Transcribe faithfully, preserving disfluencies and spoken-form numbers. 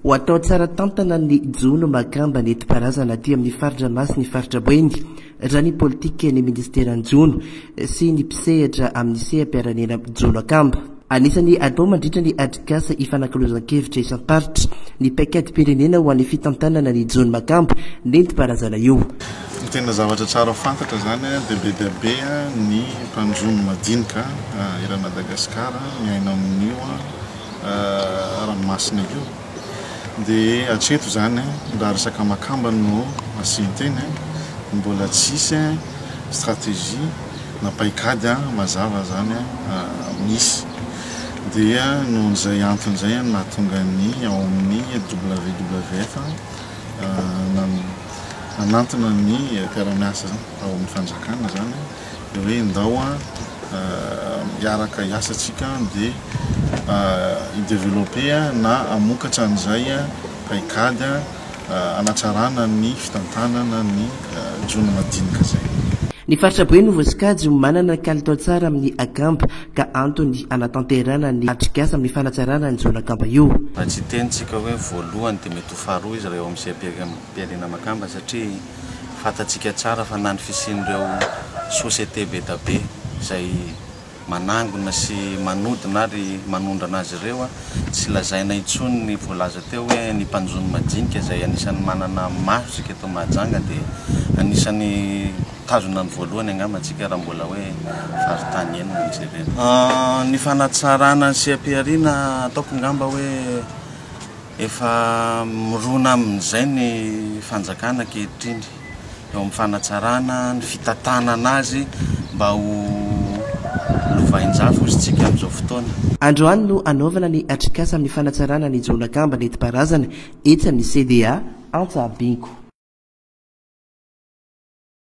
ho atao tsara tantana ny jono makamba nentim-paharazana aty amin'ny faritra masy ny faritra boeny raha ny politika ny ministeran'ny jono sy ny mpisehatra amin'ny seha-piaranena jono akamba. Anisany atao mandritra ny atrikasa ifanankalozan-kevitra isam-paritra ny paikady-pirenena ho an'ny fitantanana ny jono makamba nentim-paharazana io. Tena zavatra tsara fantatra zany dia be dia be ny mpanjono madinika ery Madagasikara miaina amin'io ranomasina io. Dia hatreto zany raha resaka makamba no asinteny mbola tsisy stratégie na paikady mazava zany misy. Dia nohon'izay anton'izay nahatonga ny ao amin'ny W W F nanantona ny mpiara-miasa ao amin'ny fanjakana zany dia hoe ndao miaraka hiasantsika dia hideveloper na amokatra an'izay paikady anatsarana ny fitantanana ny jono madinika zay. Ny faritra boeny voasikajy manana kalitao tsara amin'ny akamba ka antony anatanterana ny atrikasa amin'ny fanatsarana ny jono akamba io. Raha tsy tenitsika hoe voalohany dia mety ho faharoa izy reo amin'ny seha-piarenena makamba satria fatatsika tsara fa na ny fisian'ireo société be da be izay manangona sy manodina ary manondrana azy ireo tsy lazaina intsony ny voalaza teo hoe ny mpanjono madinika izay anisan'ny manana masika eto Mahajanga dia anisan'ny tazona ny voalohany angamba antsika raha mbola hoe faritany eny ny jerena. Ny fanatsarana ny seha-piarina ataoko ngamba hoe efa mirona amin'izay ny fanjakana ankehitriny eo amin'ny fanatsarana ny fitantanana azy mba ho lovain-jafo izy tsika amin'izao fotoana. Androany no anaovana ny atrikasa amin'ny fanatsarana ny jono akamba nentim-paharazana etsy amin'ny C D A Antsabinko.